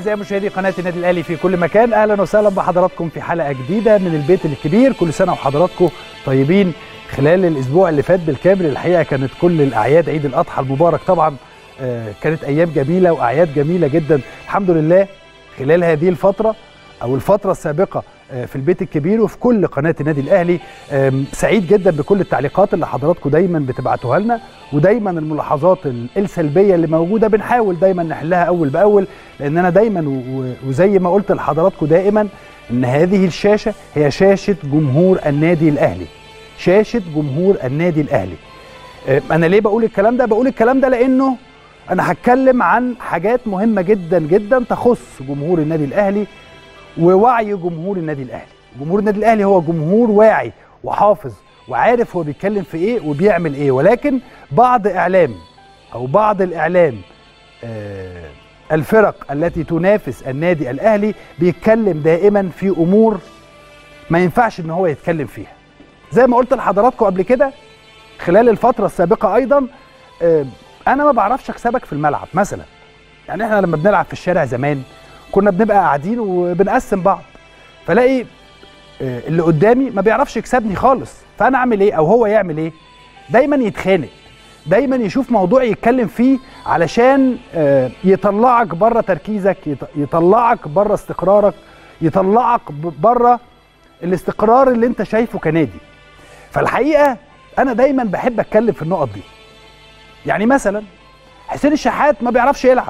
أعزائي مشاهدي قناة النادي الأهلي في كل مكان، أهلا وسهلا بحضراتكم في حلقة جديدة من البيت الكبير. كل سنة وحضراتكم طيبين. خلال الأسبوع اللي فات بالكامل الحقيقة كانت كل الأعياد، عيد الأضحى المبارك طبعا كانت أيام جميلة وأعياد جميلة جدا الحمد لله. خلال هذه الفترة أو الفترة السابقة في البيت الكبير وفي كل قناة النادي الأهلي سعيد جدا بكل التعليقات اللي حضراتكم دايما بتبعتوها لنا، ودايما الملاحظات السلبية اللي موجودة بنحاول دايما نحلها أول بأول، لأن أنا دايما وزي ما قلت لحضراتكم دائما إن هذه الشاشة هي شاشة جمهور النادي الأهلي، شاشة جمهور النادي الأهلي. أنا ليه بقول الكلام ده؟ بقول الكلام ده لأنه أنا هتكلم عن حاجات مهمة جدا جدا تخص جمهور النادي الأهلي ووعي جمهور النادي الأهلي. جمهور النادي الأهلي هو جمهور واعي وحافظ وعارف هو بيتكلم في إيه وبيعمل إيه، ولكن بعض الإعلام الفرق التي تنافس النادي الأهلي بيتكلم دائما في أمور ما ينفعش إن هو يتكلم فيها. زي ما قلت لحضراتكم قبل كده خلال الفترة السابقة أيضا، أنا ما بعرفش أكسبك في الملعب مثلا. يعني إحنا لما بنلعب في الشارع زمان كنا بنبقى قاعدين وبنقسم بعض، فلاقي اللي قدامي ما بيعرفش يكسبني خالص، فأنا أعمل إيه أو هو يعمل إيه؟ دايما يتخانق، دايما يشوف موضوع يتكلم فيه علشان يطلعك بره تركيزك، يطلعك بره استقرارك، يطلعك بره الاستقرار اللي انت شايفه كنادي. فالحقيقة أنا دايما بحب أتكلم في النقط دي. يعني مثلا حسين الشحات ما بيعرفش يلعب،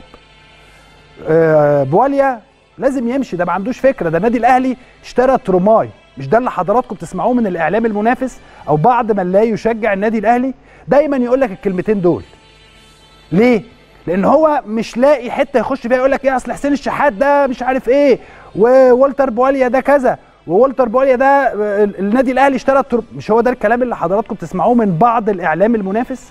بواليا لازم يمشي، ده ما عندوش فكره، ده النادي الاهلي اشترى تروماي. مش ده اللي حضراتكم بتسمعوه من الاعلام المنافس او بعض من لا يشجع النادي الاهلي؟ دايما يقول لك الكلمتين دول. ليه؟ لان هو مش لاقي حته يخش فيها يقول لك ايه، اصل حسين الشحات ده مش عارف ايه، وولتر بواليا ده كذا، وولتر بواليا ده النادي الاهلي اشترى مش هو ده الكلام اللي حضراتكم بتسمعوه من بعض الاعلام المنافس؟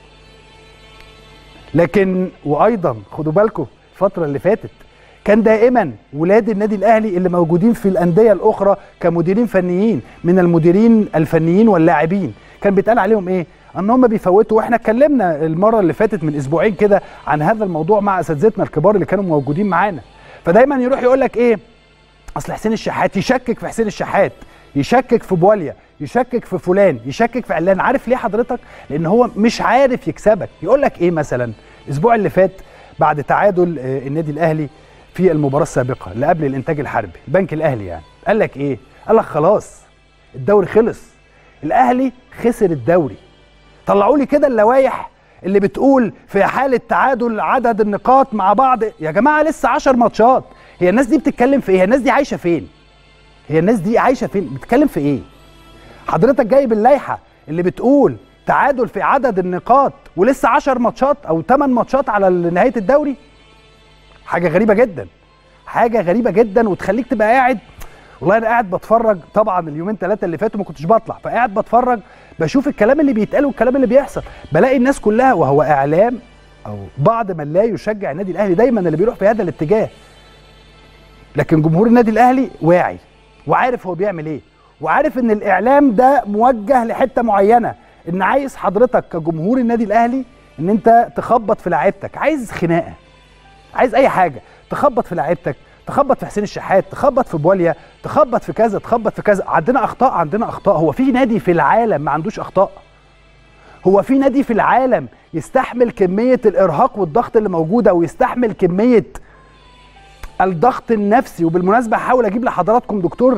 لكن وايضا خدوا بالكم الفترة اللي فاتت كان دائما ولاد النادي الأهلي اللي موجودين في الأندية الأخرى كمديرين فنيين من المديرين الفنيين واللاعبين كان بيتقال عليهم إيه؟ أن هم بيفوتوا. وإحنا اتكلمنا المرة اللي فاتت من أسبوعين كده عن هذا الموضوع مع أساتذتنا الكبار اللي كانوا موجودين معانا. فدايما يروح يقول لك إيه؟ أصل حسين الشحات، يشكك في حسين الشحات، يشكك في بواليا، يشكك في فلان، يشكك في علان. عارف ليه حضرتك؟ لأن هو مش عارف يكسبك. يقول لك إيه مثلا؟ الأسبوع اللي فات بعد تعادل النادي الاهلي في المباراه السابقه اللي قبل الانتاج الحربي، البنك الاهلي، يعني قال لك ايه؟ قال لك خلاص الدوري خلص، الاهلي خسر الدوري. طلعوا لي كده اللوائح اللي بتقول في حاله تعادل عدد النقاط مع بعض. يا جماعه لسه 10 ماتشات، هي الناس دي بتتكلم في ايه؟ هي الناس دي عايشه فين؟ هي الناس دي عايشه فين؟ بتتكلم في ايه؟ حضرتك جايب اللائحه اللي بتقول تعادل في عدد النقاط ولسه 10 ماتشات او 8 ماتشات على نهايه الدوري. حاجه غريبه جدا، حاجه غريبه جدا، وتخليك تبقى قاعد. والله انا قاعد بتفرج طبعا اليومين 3 اللي فاتوا ما كنتش بطلع، فقاعد بتفرج بشوف الكلام اللي بيتقال والكلام اللي بيحصل، بلاقي الناس كلها وهو اعلام او بعض من لا يشجع النادي الاهلي دايما اللي بيروح في هذا الاتجاه. لكن جمهور النادي الاهلي واعي وعارف هو بيعمل ايه، وعارف ان الاعلام ده موجه لحته معينه، ان عايز حضرتك كجمهور النادي الاهلي ان انت تخبط في لاعيبتك، عايز خناقه، عايز اي حاجه، تخبط في لاعيبتك، تخبط في حسين الشحات، تخبط في بواليا، تخبط في كذا، تخبط في كذا. عندنا اخطاء، عندنا اخطاء. هو في نادي في العالم ما عندوش اخطاء؟ هو في نادي في العالم يستحمل كميه الارهاق والضغط اللي موجوده ويستحمل كميه الضغط النفسي؟ وبالمناسبه هحاول اجيب لحضراتكم دكتور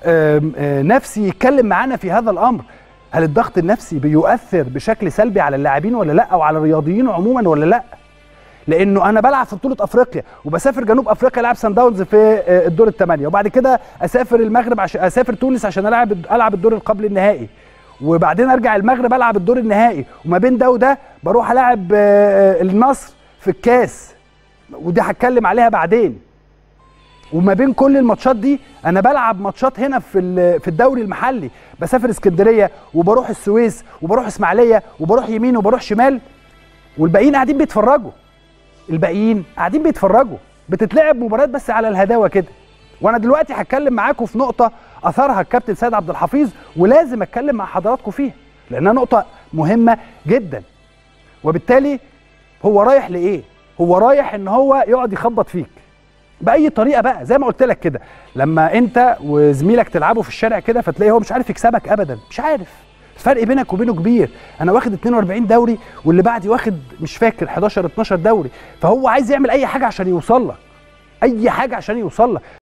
نفسي يتكلم معانا في هذا الامر. هل الضغط النفسي بيؤثر بشكل سلبي على اللاعبين ولا لا، او على الرياضيين عموما ولا لا؟ لانه انا بلعب في بطوله افريقيا وبسافر جنوب افريقيا العب سان داونز في الدور الثمانيه، وبعد كده اسافر المغرب عشان اسافر تونس عشان العب الدور قبل النهائي، وبعدين ارجع المغرب العب الدور النهائي، وما بين ده وده بروح العب النصر في الكاس ودي هتكلم عليها بعدين. وما بين كل الماتشات دي انا بلعب ماتشات هنا في الدوري المحلي، بسافر اسكندريه وبروح السويس وبروح اسماعيليه وبروح يمين وبروح شمال، والباقيين قاعدين بيتفرجوا. الباقيين قاعدين بيتفرجوا، بتتلعب مباريات بس على الهداوه كده. وانا دلوقتي هتكلم معاكم في نقطه اثرها الكابتن سيد عبد الحفيظ، ولازم اتكلم مع حضراتكم فيها لانها نقطه مهمه جدا. وبالتالي هو رايح لايه؟ هو رايح ان هو يقعد يخبط فيك، باي طريقه بقى، زي ما قلت لك كده، لما انت وزميلك تلعبوا في الشارع كده فتلاقيه هو مش عارف يكسبك ابدا، مش عارف، الفرق بينك وبينه كبير. انا واخد 42 دوري واللي بعدي واخد مش فاكر 11 12 دوري، فهو عايز يعمل اي حاجه عشان يوصل لك، اي حاجه عشان يوصل لك.